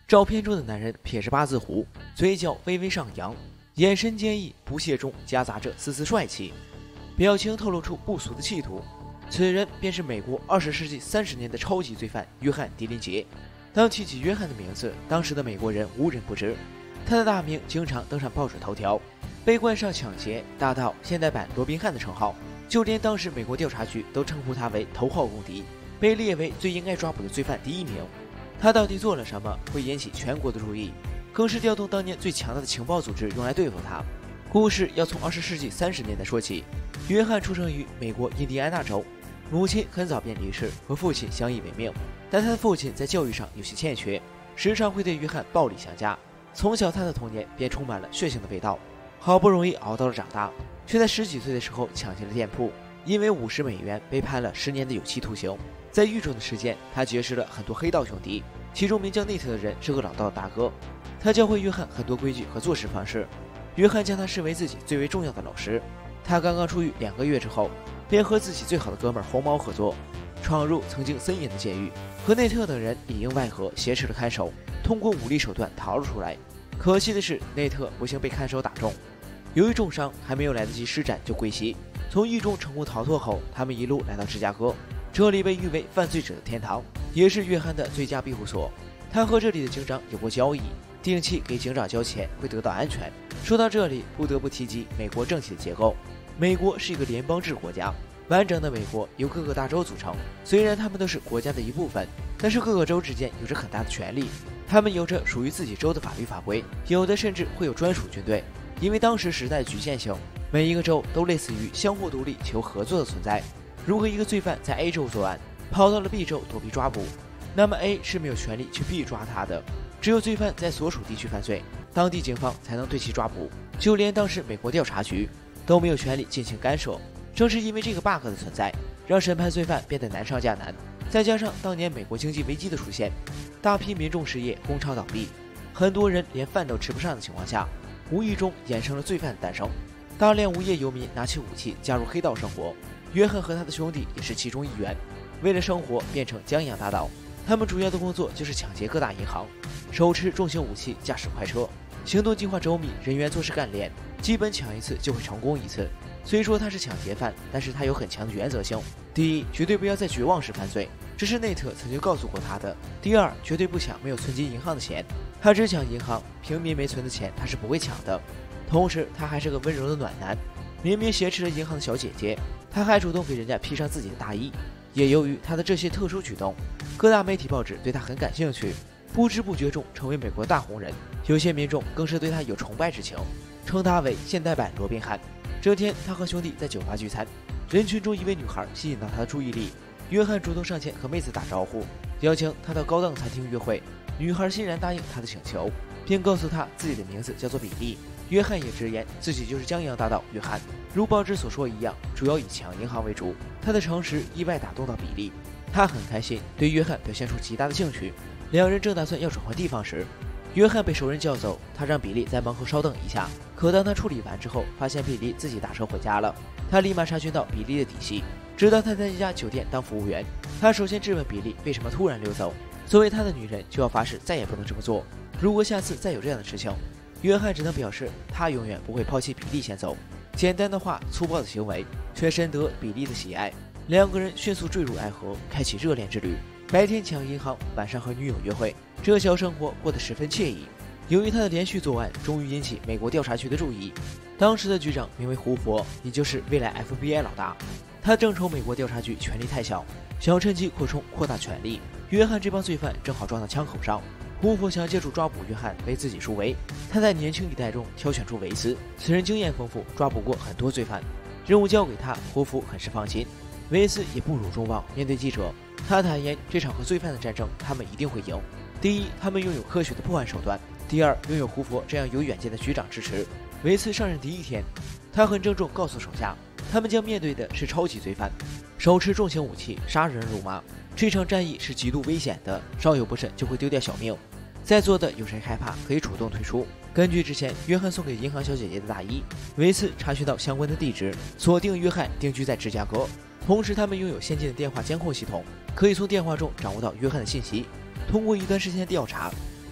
照片中的男人撇着八字胡，嘴角微微上扬，眼神坚毅，不屑中夹杂着丝丝帅气，表情透露出不俗的气度。此人便是美国20世纪30年的超级罪犯约翰·狄林杰。当提起约翰的名字，当时的美国人无人不知，他的大名经常登上报纸头条，被冠上抢劫大盗现代版罗宾汉的称号，就连当时美国调查局都称呼他为头号公敌，被列为最应该抓捕的罪犯第1名。他到底做了什么会引起全国的注意，更是调动当年最强大的情报组织用来对付他。故事要从20世纪30年代说起。约翰出生于美国印第安纳州，母亲很早便离世，和父亲相依为命，但他的父亲在教育上有些欠缺，时常会对约翰暴力相加。从小他的童年便充满了血腥的味道，好不容易熬到了长大，却在10几岁的时候抢进了店铺，因为50美元被判了10年的有期徒刑。在狱中的时间，他结识了很多黑道兄弟，其中名叫内特的人是个老道大哥，他教会约翰很多规矩和做事方式。约翰将他视为自己最为重要的老师。他刚刚出狱2个月之后，便和自己最好的哥们红毛合作，闯入曾经森严的监狱，和内特等人里应外合，挟持了看守，通过武力手段逃了出来。可惜的是，内特不幸被看守打中，由于重伤还没有来得及施展就归西。从狱中成功逃脱后，他们一路来到芝加哥，这里被誉为犯罪者的天堂，也是约翰的最佳庇护所。他和这里的警长有过交易，定期给警长交钱会得到安全。说到这里，不得不提及美国政体的结构。美国是一个联邦制国家，完整的美国由各个大州组成，虽然他们都是国家的一部分，但是各个州之间有着很大的权利，他们有着属于自己州的法律法规，有的甚至会有专属军队。因为当时时代局限性，每一个州都类似于相互独立求合作的存在。如果一个罪犯在 A 州作案，跑到了 B 州躲避抓捕，那么 A 是没有权利去 B 抓他的，只有罪犯在所属地区犯罪，当地警方才能对其抓捕，就连当时美国调查局都没有权利进行干涉。正是因为这个 bug 的存在，让审判罪犯变得难上加难。再加上当年美国经济危机的出现，大批民众失业，工厂倒闭，很多人连饭都吃不上的情况下，无意中衍生了罪犯的诞生。大量无业游民拿起武器加入黑道生活，约翰和他的兄弟也是其中一员。为了生活，变成江洋大盗。他们主要的工作就是抢劫各大银行，手持重型武器，驾驶快车，行动计划周密，人员做事干练，基本抢一次就会成功一次。虽说他是抢劫犯，但是他有很强的原则性。第一，绝对不要在绝望时犯罪，这是内特曾经告诉过他的。第二，绝对不抢没有存进银行的钱，他只抢银行，平民没存的钱他是不会抢的。同时，他还是个温柔的暖男，明明挟持了银行的小姐姐，他还主动给人家披上自己的大衣。也由于他的这些特殊举动，各大媒体报纸对他很感兴趣，不知不觉中成为美国大红人。有些民众更是对他有崇拜之情，称他为现代版罗宾汉。这天，他和兄弟在酒吧聚餐，人群中一位女孩吸引到他的注意力。约翰主动上前和妹子打招呼，邀请她到高档餐厅约会。女孩欣然答应他的请求，并告诉他自己的名字叫做比利。约翰也直言自己就是江洋大盗约翰，如报纸所说一样，主要以抢银行为主。他的诚实意外打动到比利，他很开心，对约翰表现出极大的兴趣。两人正打算要转换地方时，约翰被熟人叫走，他让比利在门后稍等一下。可当他处理完之后，发现比利自己打车回家了。他立马察觉到比利的底细，知道他在一家酒店当服务员。他首先质问比利为什么突然溜走，作为他的女人就要发誓再也不能这么做，如果下次再有这样的事情，约翰只能表示他永远不会抛弃比利先走。简单的话，粗暴的行为，却深得比利的喜爱。两个人迅速坠入爱河，开启热恋之旅。白天抢银行，晚上和女友约会，这小生活过得十分惬意。由于他的连续作案，终于引起美国调查局的注意。当时的局长名为胡佛，也就是未来 FBI 老大。他正愁美国调查局权力太小，想要趁机扩大权力。约翰这帮罪犯正好撞到枪口上。胡佛想借助抓捕约翰为自己树围。他在年轻一代中挑选出维斯，此人经验丰富，抓捕过很多罪犯。任务交给他，胡佛很是放心。维斯也不辱众望，面对记者，他坦言这场和罪犯的战争，他们一定会赢。第一，他们拥有科学的破案手段；第二，拥有胡佛这样有远见的局长支持。维斯上任第一天，他很郑重告诉手下，他们将面对的是超级罪犯，手持重型武器，杀人如麻。这场战役是极度危险的，稍有不慎就会丢掉小命。在座的有谁害怕，可以主动退出。根据之前约翰送给银行小姐姐的大衣，维斯查询到相关的地址，锁定约翰定居在芝加哥。同时，他们拥有先进的电话监控系统，可以从电话中掌握到约翰的信息。通过一段时间的调查，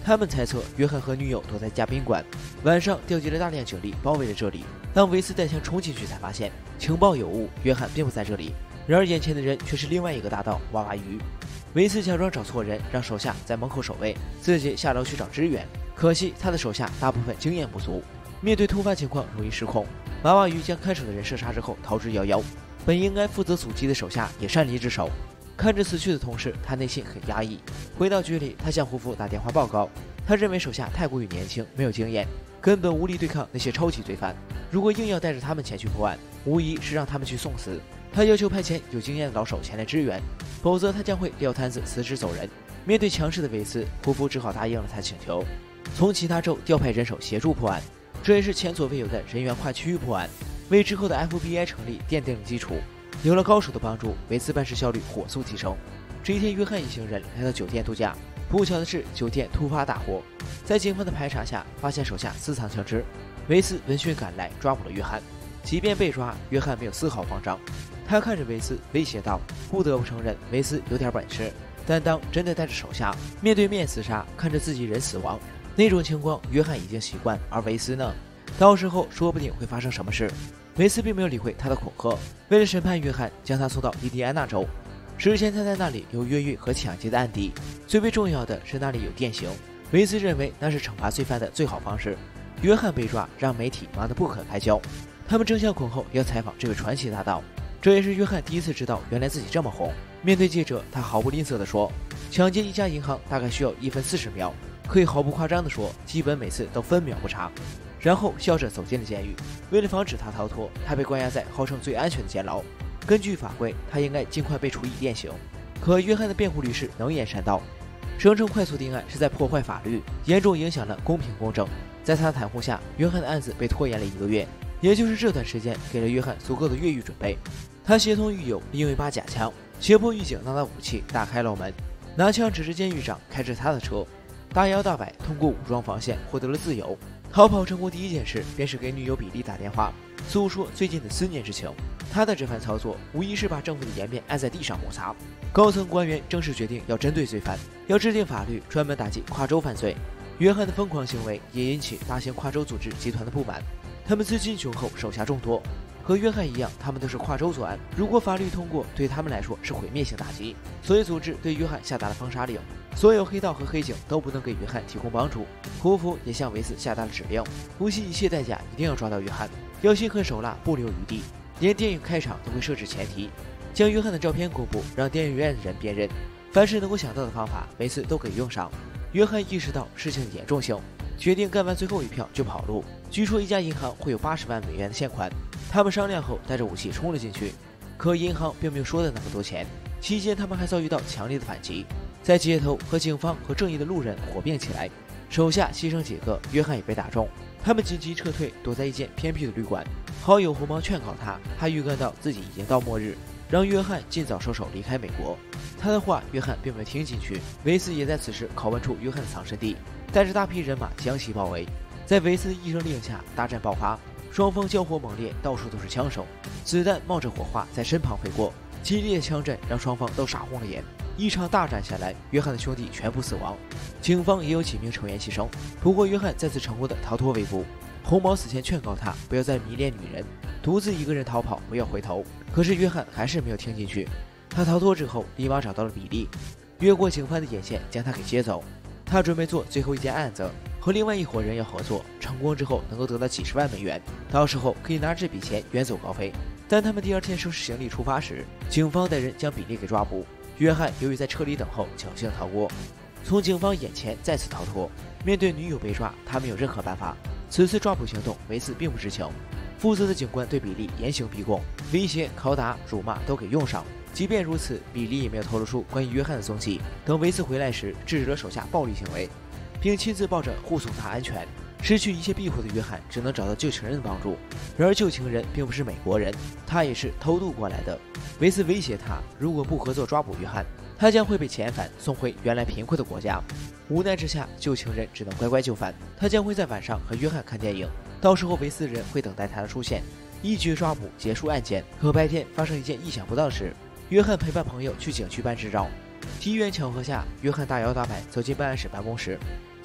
他们猜测约翰和女友都在家宾馆，晚上调集了大量警力包围了这里。当维斯带枪冲进去，才发现情报有误，约翰并不在这里。然而眼前的人却是另外一个大盗娃娃鱼。维斯假装找错人，让手下在门口守卫，自己下楼去找支援。可惜他的手下大部分经验不足，面对突发情况容易失控。娃娃鱼将看守的人射杀之后逃之夭夭。本应该负责阻击的手下也擅离职守。看着死去的同事，他内心很压抑。回到局里，他向胡夫打电话报告，他认为手下太过于年轻，没有经验，根本无力对抗那些超级罪犯。如果硬要带着他们前去破案，无疑是让他们去送死。他要求派遣有经验的老手前来支援，否则他将会撂摊子辞职走人。面对强势的维斯，胡夫只好答应了他请求，从其他州调派人手协助破案。这也是前所未有的人员跨区域破案，为之后的 FBI 成立奠定了基础。有了高手的帮助，维斯办事效率火速提升。这一天，约翰一行人来到酒店度假，不巧的是，酒店突发大火。在警方的排查下，发现手下私藏枪支。维斯闻讯赶来，抓捕了约翰。即便被抓，约翰没有丝毫慌张。他看着维斯，威胁道：“不得不承认，维斯有点本事，但当真的带着手下面对面厮杀，看着自己人死亡，那种情况，约翰已经习惯。而维斯呢？到时候说不定会发生什么事。”维斯并没有理会他的恐吓，为了审判约翰，将他送到印第安纳州。之前他在那里有越狱和抢劫的案底，最为重要的是那里有电刑。维斯认为那是惩罚罪犯的最好方式。约翰被抓，让媒体忙得不可开交，他们争相恐后要采访这位传奇大盗。这也是约翰第一次知道，原来自己这么红。面对记者，他毫不吝啬地说：“抢劫一家银行大概需要1分40秒，可以毫不夸张地说，基本每次都分秒不差。”然后笑着走进了监狱。为了防止他逃脱，他被关押在号称最安全的监牢。根据法规，他应该尽快被处以电刑。可约翰的辩护律师能言善道，声称快速定案是在破坏法律，严重影响了公平公正。在他的袒护下，约翰的案子被拖延了1个月，也就是这段时间给了约翰足够的越狱准备。他协同狱友利用一把假枪，胁迫狱警拿到武器，打开牢门，拿枪指着监狱长，开着他的车，大摇大摆通过武装防线获得了自由。逃跑成功第一件事便是给女友比利打电话，诉说最近的思念之情。他的这番操作无疑是把政府的颜面按在地上摩擦。高层官员正式决定要针对罪犯，要制定法律专门打击跨州犯罪。约翰的疯狂行为也引起大型跨州组织集团的不满，他们资金雄厚，手下众多。和约翰一样，他们都是跨州作案，如果法律通过，对他们来说是毁灭性打击。所以组织对约翰下达了封杀令，所有黑道和黑警都不能给约翰提供帮助。胡夫也向维斯下达了指令，不惜一切代价一定要抓到约翰，要心狠手辣，不留余地。连电影开场都会设置前提，将约翰的照片公布，让电影院的人辨认。凡是能够想到的方法，维斯都给用上。约翰意识到事情的严重性，决定干完最后一票就跑路。据说一家银行会有80万美元的现款，他们商量后带着武器冲了进去，可银行并没有说的那么多钱。期间他们还遭遇到强烈的反击，在街头和警方和正义的路人火并起来，手下牺牲几个，约翰也被打中。他们紧急撤退，躲在一间偏僻的旅馆。好友胡毛劝告他预感到自己已经到末日，让约翰尽早收手离开美国。他的话约翰并没有听进去。维斯也在此时拷问出约翰的藏身地，带着大批人马将其包围。在维斯的一声令下，大战爆发，双方交火猛烈，到处都是枪手，子弹冒着火花在身旁飞过，激烈的枪阵让双方都傻红了眼。一场大战下来，约翰的兄弟全部死亡，警方也有几名成员牺牲。不过约翰再次成功的逃脱围捕。红毛死前劝告他不要再迷恋女人，独自一个人逃跑，不要回头。可是约翰还是没有听进去。他逃脱之后，立马找到了比利，越过警方的眼线将他给接走。他准备做最后一件案子，和另外一伙人要合作，成功之后能够得到几十万美元，到时候可以拿这笔钱远走高飞。但他们第二天收拾行李出发时，警方带人将比利给抓捕。约翰由于在车里等候，侥幸逃过，从警方眼前再次逃脱。面对女友被抓，他没有任何办法。此次抓捕行动，维斯并不知情。负责的警官对比利严刑逼供，威胁、拷打、辱骂都给用上。即便如此，比利也没有透露出关于约翰的踪迹。等维斯回来时，制止了手下暴力行为，并亲自抱着护送他安全。失去一切庇护的约翰只能找到旧情人的帮助。然而旧情人并不是美国人，他也是偷渡过来的。维斯威胁他，如果不合作抓捕约翰，他将会被遣返送回原来贫困的国家。无奈之下，旧情人只能乖乖就范。他将会在晚上和约翰看电影，到时候维斯人会等待他的出现，一举抓捕结束案件。可白天发生一件意想不到的事，约翰陪伴朋友去景区办执照。机缘巧合下，约翰大摇大摆走进办案室办公室，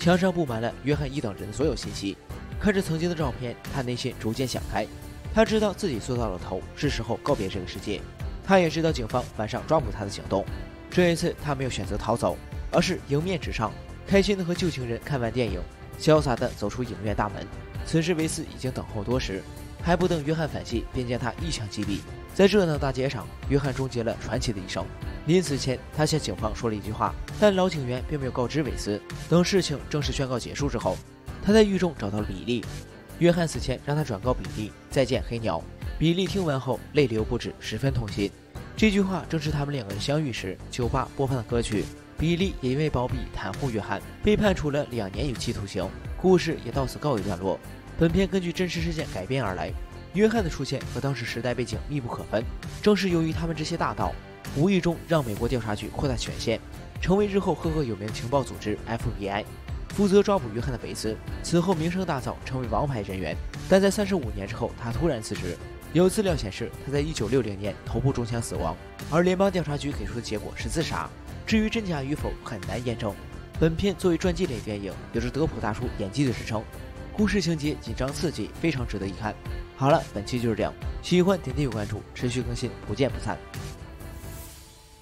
墙上布满了约翰一等人的所有信息。看着曾经的照片，他内心逐渐想开。他知道自己做到了头，是时候告别这个世界。他也知道警方晚上抓捕他的行动。这一次，他没有选择逃走，而是迎面直上，开心的和旧情人看完电影，潇洒的走出影院大门。此时维斯已经等候多时，还不等约翰反击，便将他一枪击毙。在热闹大街上，约翰终结了传奇的一生。临死前，他向警方说了一句话，但老警员并没有告知韦斯。等事情正式宣告结束之后，他在狱中找到了比利。约翰死前让他转告比利再见黑鸟。比利听完后泪流不止，十分痛心。这句话正是他们两个人相遇时酒吧播放的歌曲。比利也因为包庇袒护约翰，被判处了2年有期徒刑。故事也到此告一段落。本片根据真实事件改编而来，约翰的出现和当时时代背景密不可分。正是由于他们这些大盗，无意中让美国调查局扩大权限，成为日后赫赫有名的情报组织 FBI。负责抓捕约翰的韦斯，此后名声大噪，成为王牌人员。但在35年之后，他突然辞职。有资料显示，他在1960年头部中枪死亡，而联邦调查局给出的结果是自杀。至于真假与否，很难验证。本片作为传记类电影，有着德普大叔演技的支撑，故事情节紧张刺激，非常值得一看。好了，本期就是这样，喜欢点点有关注，持续更新，不见不散。